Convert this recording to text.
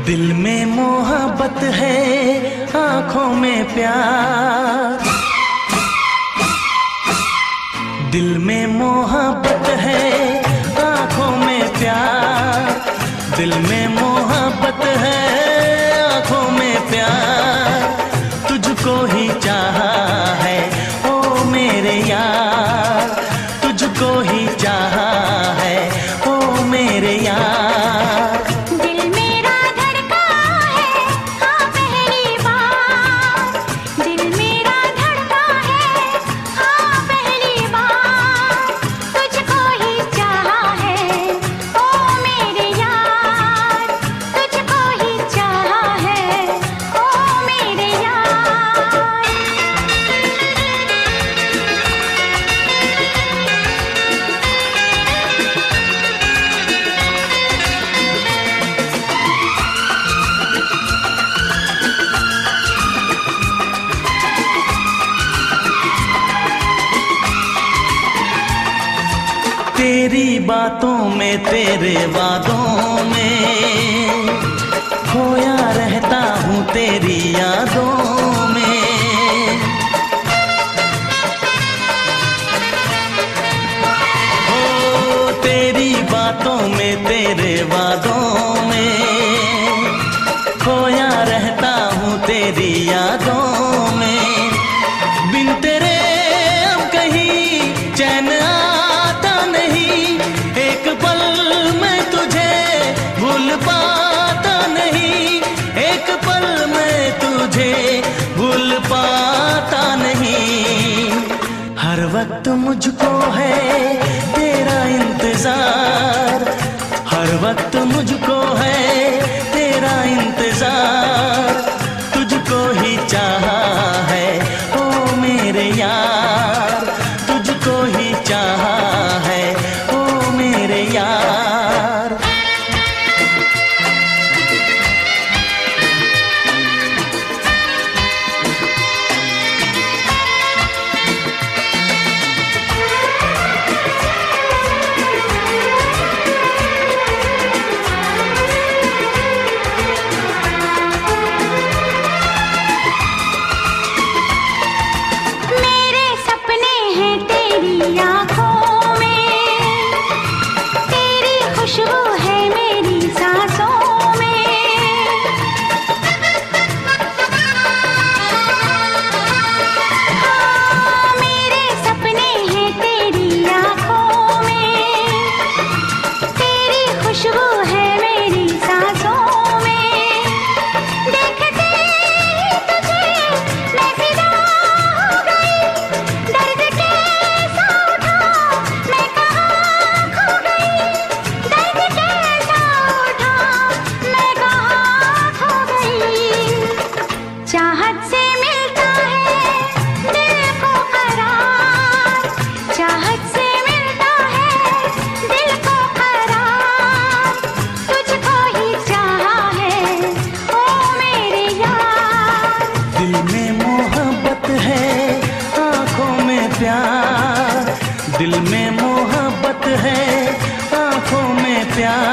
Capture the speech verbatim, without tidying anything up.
दिल में मोहब्बत है, आँखों में प्यार। दिल में मोहब्बत है, आँखों में प्यार। दिल में मोहब्बत है, आँखों में प्यार। तुझको ही चाहा है ओ मेरे यार, तुझको ही चाहा है ओ मेरे यार। तेरी बातों में, तेरे वादों में खोया रहता हूँ तेरी यादों में। ओ तेरी बातों में, तेरे वादों में खोया रहता हूँ तेरी यादों में। बिन तेरे अब कहीं चैन आता नहीं, एक पल मैं तुझे भूल पाता नहीं, एक पल मैं तुझे भूल पाता नहीं। हर वक्त मुझको है तेरा इंतजार, हर वक्त मुझको है तेरा इंतजार। तुझको ही चाहा है ओ मेरे यार, तुझको ही चाहा है ओ मेरे यार। दिल में मोहब्बत है, आँखों में प्यार।